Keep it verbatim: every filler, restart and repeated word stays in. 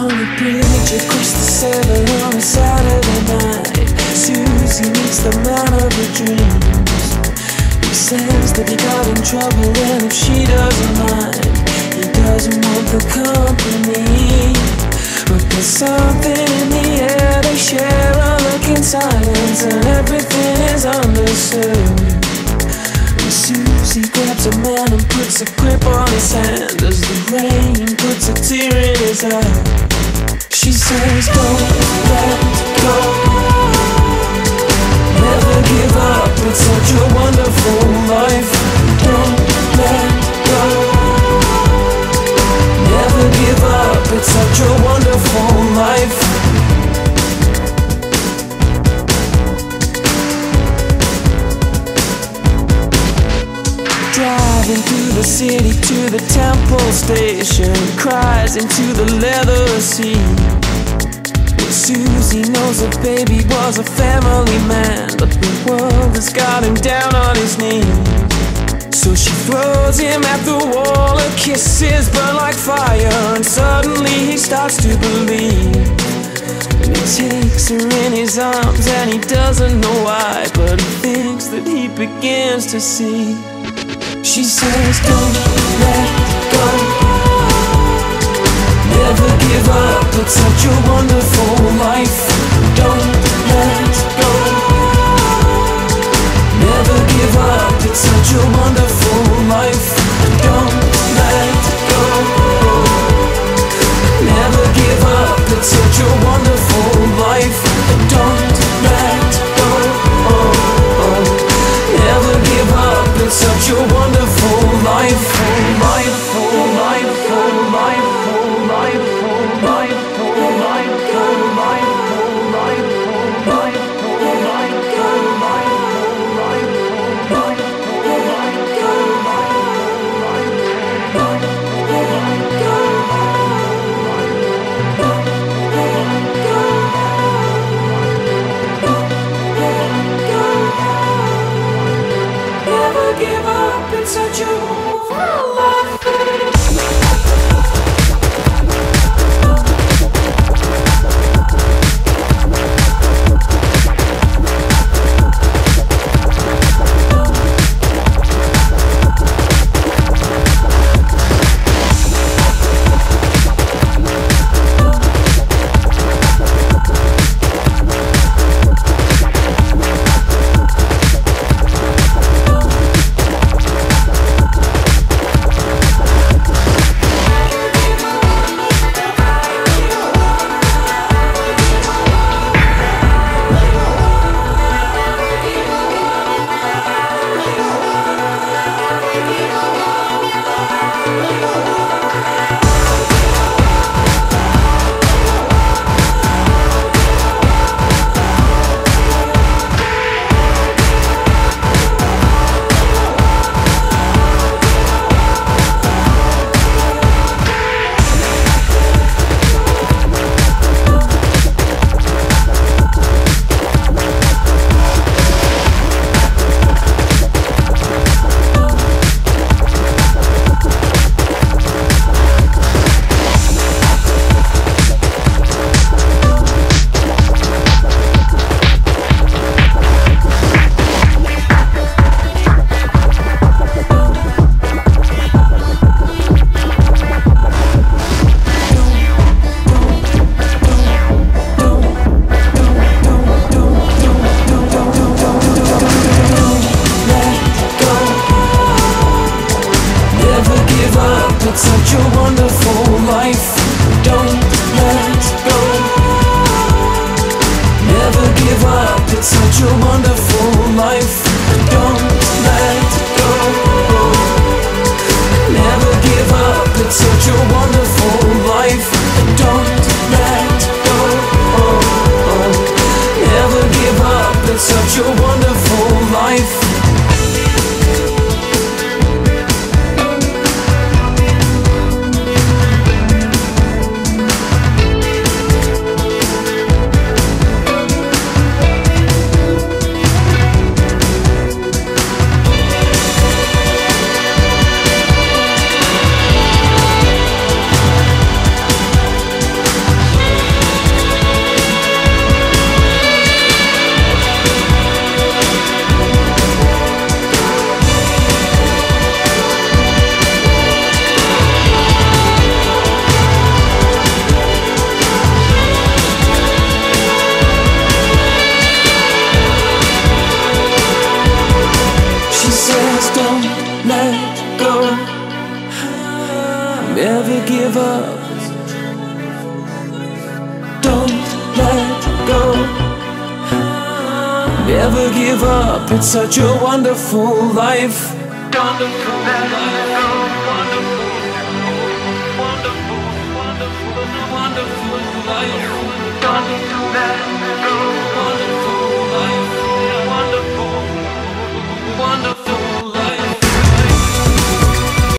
On the bridge across the Severn on a Saturday night, Susie meets the man of her dreams. He says that he got in trouble, and if she doesn't mind, he doesn't want the company. But there's something in the air, they share a look in silence, and everything is understood. Susie grabs a man and puts a grip on his hand as the rain puts a tear in his eye. She says, don't let go, never give up, it's such a wonderful life. Don't let go, never give up, it's such a wonderful life. Driving through the city to the Temple Station, cries into the leather seat. Well, Susie knows her baby was a family man, but the world has got him down on his knees. So she throws him at the wall, her kisses burn like fire, and suddenly he starts to believe. And he takes her in his arms and he doesn't know why, but he thinks that he begins to see. She says, don't let go, never give up, it's such a wonderful life. Don't let go, never give up, it's such a wonderful life. Don't let go, never give up, it's such a wonderful life. Don't let go, never give up, it's such a wonderful life, oh life, oh life. Never give up, it's such a wonderful life. Wonderful life. Wonderful, wonderful, wonderful, wonderful life. Wonderful life.